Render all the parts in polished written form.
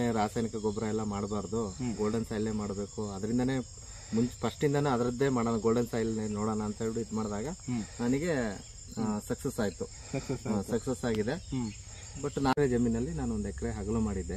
ರಾಸಾಯನಿಕ ಗೊಬ್ಬರ ಎಲ್ಲ ಮಾಡಬಾರ್ದು, ಗೋಲ್ಡನ್ ಸಾಯಿಲ್ ಮಾಡಬೇಕು, ಅದರಿಂದನೇ ಫಸ್ಟ್ ಇಂದಾನೆ ಅದರದ್ದೇ ಮಾಡೋಣ, ಗೋಲ್ಡನ್ ಸಾಯಿಲ್ ನೋಡೋಣ ಅಂತ ಹೇಳಿ ಇದು ಮಾಡಿದಾಗ ನನಗೆ ಸಕ್ಸಸ್ ಆಯ್ತು, ಸಕ್ಸಸ್ ಆಗಿದೆ. ಬಟ್ ನಾವೇ ಜಮೀನಲ್ಲಿ ನಾನು 1 ಎಕರೆ ಹಗಲು ಮಾಡಿದ್ದೆ.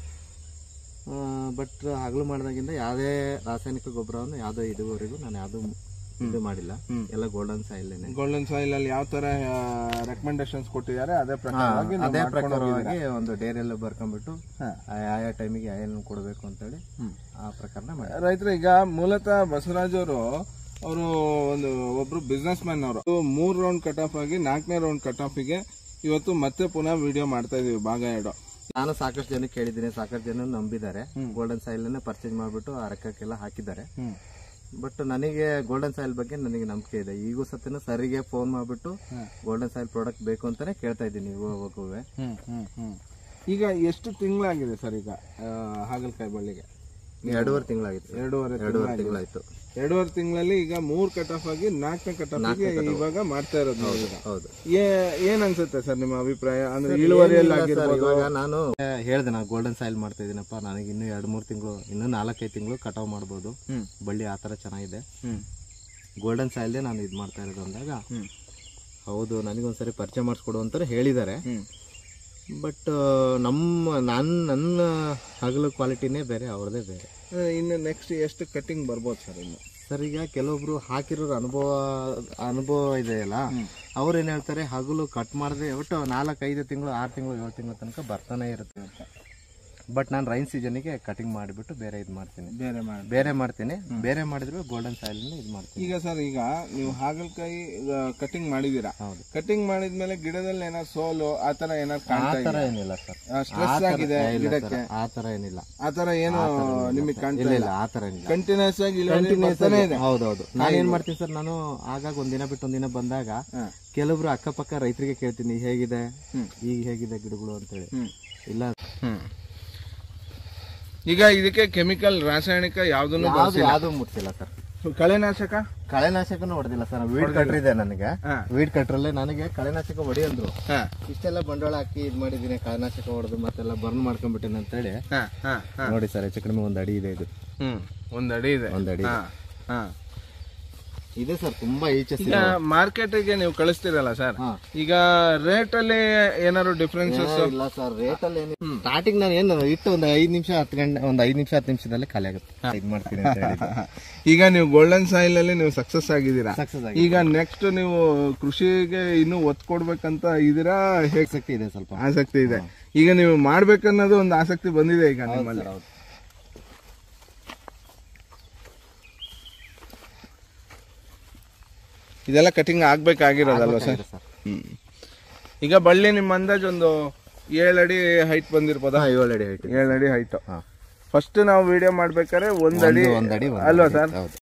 ಬಟ್ ಹಗಲು ಮಾಡಿದಾಗಿಂದ ಯಾವುದೇ ರಾಸಾಯನಿಕ ಗೊಬ್ಬರವನ್ನು ಯಾವುದೋ ಇದುವರೆಗೂ ನಾನು ಯಾವ್ದು ಇದು ಮಾಡಿಲ್ಲ, ಎಲ್ಲ ಗೋಲ್ಡನ್ ಸಾಯಿಲ್. ಗೋಲ್ಡನ್ ಸಾಯಿಲ್ ಅಲ್ಲಿ ಯಾವ ತರ ರೆಕಮೆಂಡೇಶನ್ಸ್ ಕೊಟ್ಟಿದ್ದಾರೆ ಅದೇ ಪ್ರಕಾರವಾಗಿ ಒಂದು ಡೈರಿಯಲ್ಲಿ ಬರ್ಕೊಂಡ್ಬಿಟ್ಟು ಆಯಾ ಟೈಮಿಗೆ ಏನು ಕೊಡಬೇಕು ಅಂತೇಳಿ ಆ ಪ್ರಕಾರನ ಮಾಡಿ. ರೈತರು ಈಗ ಮೂಲತಃ ಬಸವರಾಜ್ ಅವರು ಒಬ್ರು ಬಿಸ್ನೆಸ್ ಮ್ಯಾನ್ ಅವರು 3 ರೌಂಡ್ ಕಟ್ ಆಫ್ ಆಗಿ 4ನೇ ರೌಂಡ್ ಕಟ್ ಆಫ್ ಗೆ ಇವತ್ತು ಮತ್ತೆ ಪುನಃ ವಿಡಿಯೋ ಮಾಡ್ತಾ ಇದೀವಿ ಭಾಗ 2. ನಾನು ಸಾಕಷ್ಟು ಜನಕ್ಕೆ ಕೇಳಿದ್ದೀನಿ, ಸಾಕಷ್ಟು ಜನ ನಂಬಿದ್ದಾರೆ, ಗೋಲ್ಡನ್ ಸಾಯಿಲ್ ಪರ್ಚೇಸ್ ಮಾಡ್ಬಿಟ್ಟು ಆ ರೊಕ್ಕಕ್ಕೆಲ್ಲ ಹಾಕಿದ್ದಾರೆ. ಬಟ್ ನನಗೆ ಗೋಲ್ಡನ್ ಸಾಯಿಲ್ ಬಗ್ಗೆ ನನಗೆ ನಂಬಿಕೆ ಇದೆ. ಈಗೂ ಸತ್ಯನ ಸರಿಗೆ ಫೋನ್ ಮಾಡ್ಬಿಟ್ಟು ಗೋಲ್ಡನ್ ಸಾಯಿಲ್ ಪ್ರಾಡಕ್ಟ್ ಬೇಕು ಅಂತಾನೆ ಕೇಳ್ತಾ ಇದ್ದೀನಿ ಇವಾಗೂ. ಈಗ ಎಷ್ಟು ತಿಂಗಳಾಗಿದೆ ಸರ್ ಈಗ ಹಾಗಲಕಾಯಿ ಬಳ್ಳಿಗೆ? 2.5 ತಿಂಗಳಾಗಿತ್ತು. 2.5 ತಿಂಗಳಾಯ್ತು. 2.5 ತಿಂಗಳಲ್ಲಿ ಈಗ 3 ಕಟ್ ಆಫ್ ಆಗಿ 4ನೇ ಕಟ್ ಆಫ್ ಇವಾಗ ಮಾಡ್ತಾ ಇರೋದು. ಹೌದು. ಏನ್ ಅನ್ಸುತ್ತೆ ಸರ್ ನಿಮ್ಮ ಅಭಿಪ್ರಾಯ? ಅಂದ್ರೆ ಇಳುವರಿಯಲ್ಲಿ ಇವಾಗ ನಾನು ಹೇಳಿದೆ, ನಾನು ಗೋಲ್ಡನ್ ಸಾಯಿಲ್ ಮಾಡ್ತಾ ಇದೀನಪ್ಪ, ನನಗೆ ಇನ್ನು 2-3 ತಿಂಗಳು, ಇನ್ನು 4-5 ತಿಂಗಳು ಕಟಾವ್ ಮಾಡ್ಬೋದು, ಬಳ್ಳಿ ಆತರ ಚೆನ್ನಾಗಿದೆ, ಗೋಲ್ಡನ್ ಸಾಯಿಲ್ ನಾನು ಇದು ಮಾಡ್ತಾ ಇರೋದು ಅಂದಾಗ ಹೌದು ನನಗೊಂದ್ಸರಿ ಪರಿಚಯ ಮಾಡಿಸ್ಕೊಡು ಅಂತಾರೆ ಹೇಳಿದ್ದಾರೆ. ಬಟ್ ನನ್ನ ಹಗಲು ಕ್ವಾಲಿಟಿನೇ ಬೇರೆ, ಅವ್ರದೇ ಬೇರೆ. ಇನ್ನು ನೆಕ್ಸ್ಟ್ ಎಷ್ಟು ಕಟಿಂಗ್ ಬರ್ಬೋದು ಸರ್? ಇನ್ನು ಸರ್ ಈಗ ಕೆಲವೊಬ್ರು ಹಾಕಿರೋರು ಅನುಭವ ಇದೆಯಲ್ಲ, ಅವ್ರು ಏನ್ ಹೇಳ್ತಾರೆ, ಹಗಲು ಕಟ್ ಮಾಡಿದ್ರೆ ಒಟ್ಟು 4-5 ತಿಂಗಳು 6 ತಿಂಗಳು 7 ತಿಂಗಳ ತನಕ ಬರ್ತಾನೆ ಇರುತ್ತೆ ಅಂತ. ಬಟ್ ನಾನು ರೈನ್ ಸೀಸನ್ಗೆ ಕಟಿಂಗ್ ಮಾಡಿಬಿಟ್ಟು ಬೇರೆ ಇದು ಮಾಡ್ತೀನಿ, ಬೇರೆ ಮಾಡಿದ್ರು ಗೋಲ್ಡನ್ ಸಾಯಿಲ್ ಇದು ಮಾಡ್ತೀನಿ. ಈಗ ಸರ್ ಈಗ ನೀವು ಹಾಗಲಕಾಯಿ ಕಟಿಂಗ್ ಮಾಡಿದೀರಾ, ಕಟಿಂಗ್ ಮಾಡಿದ್ಮೇಲೆ ಗಿಡದಲ್ಲಿ ಏನಾದ್ರು ಸೋಲು ಆತರ ಏನಾದ್ರು ಏನಿಲ್ಲ ಸರ್, ಸ್ಟ್ರೆಸ್ ಆಗಿದೆ ಗಿಡಕ್ಕೆ ಆತರ ಏನಿಲ್ಲ, ಆತರ ಏನು ನಿಮಗೆ ಕಾಣ್ತಾ ಇಲ್ಲ? ಆತರ ಏನಿಲ್ಲ, ಕಂಟಿನ್ಯೂಸ್ ಆಗಿ ಹೌದೌದು. ನಾನು ಏನ್ ಮಾಡ್ತೀನಿ ಸರ್, ನಾನು ಆಗಾಗ ಒಂದಿನ ಬಿಟ್ಟು ಒಂದಿನ ಬಂದಾಗ ಕೆಲವೊಬ್ರು ಅಕ್ಕಪಕ್ಕ ರೈತರಿಗೆ ಕೇಳ್ತೀನಿ ಹೇಗಿದೆ, ಈಗ ಹೇಗಿದೆ ಗಿಡಗಳು ಅಂತೇಳಿ. ಇಲ್ಲ ಈಗ ಇದಕ್ಕೆ ಕೆಮಿಕಲ್ ರಾಸಾಯನಿಕ ಯಾವ್ದನ್ನು ಯಾವ್ದು ಮುಟ್ಸಿಲ್ಲ ಸರ್. ಕಳೆನಾಶಕನು ಹೊಡೆದಿಲ್ಲ ಸರ್. ವೀಡ್ ಕಟ್ರ್ ಇದೆ ನನಗೆ, ವೀಡ್ ಕಟ್ರಲ್ಲೇ ನನಗೆ ಕಳೆನಾಶಕ ಹೊಡಿ ಅಂದ್ರು. ಇಷ್ಟೆಲ್ಲ ಬಂಡವಾಳ ಹಾಕಿ ಇದ್ ಮಾಡಿದೀನಿ, ಕಳೆನಾಶಕ ಹೊಡೆದು ಮತ್ತೆಲ್ಲ ಬರ್ನ್ ಮಾಡ್ಕೊಂಡ್ಬಿಟ್ಟೇನೆ ಅಂತ ಹೇಳಿ. ನೋಡಿ ಸರ್, ಹೆಚ್ಚು ಕಡಿಮೆ 1 ಅಡಿ ಇದೆ ಇದು. 1 ಅಡಿ ಇದೆ. 1 ಅಡಿ ಇದೆ ಸರ್. ತುಂಬಾ ಈಚೆ ಮಾರ್ಕೆಟ್ ಗೆ ನೀವು ಕಳಿಸ್ತೀರಲ್ಲ ಸರ್, ಈಗ ರೇಟ್ ಅಲ್ಲಿ ಏನಾದ್ರು ಡಿಫ್ರೆನ್ಸಸ್? ಇಲ್ಲ ಸರ್, ರೇಟ್ ಅಲ್ಲಿ ಸ್ಟಾರ್ಟಿಂಗ್ ನಾನು ಏನು ಇಟ್ಟು ಒಂದು 5 ನಿಮಿಷ 10 ನಿಮಿಷದಲ್ಲಿ ಖಾಲಿ ಆಗುತ್ತೆ, ಇದು ಮಾಡ್ತೀನಿ ಅಂತ ಹೇಳಿ. ಈಗ ನೀವು ಗೋಲ್ಡನ್ ಸಾಯಿಲ್ ಅಲ್ಲಿ ನೀವು ಸಕ್ಸಸ್ ಆಗಿದ್ದೀರಾ. ಈಗ ನೆಕ್ಸ್ಟ್ ನೀವು ಕೃಷಿಗೆ ಇನ್ನು ಒತ್ತು ಕೊಡ್ಬೇಕಂತ ಇದೀರಾ? ಆಸಕ್ತಿ ಇದೆ, ಸ್ವಲ್ಪ ಆಸಕ್ತಿ ಇದೆ. ಈಗ ನೀವು ಮಾಡ್ಬೇಕನ್ನೋದು ಒಂದು ಆಸಕ್ತಿ ಬಂದಿದೆ ಈಗ ನಿಮ್ಮಲ್ಲಿ. ಇದೆಲ್ಲ ಕಟಿಂಗ್ ಆಗ್ಬೇಕಾಗಿರೋದಲ್ವ ಸರ್? ಈಗ ಬಳ್ಳಿ ನಿಮ್ಮ ಅಂದಾಜು ಒಂದು 7 ಅಡಿ ಹೈಟ್ ಬಂದಿರ್ಬೋದಾ? 7 ಅಡಿ ಹೈಟ್. 7 ಅಡಿ ಹೈಟ್. ಫಸ್ಟ್ ನಾವು ವಿಡಿಯೋ ಮಾಡ್ಬೇಕಾದ್ರೆ 1 ಅಡಿ ಅಲ್ವಾ ಸರ್?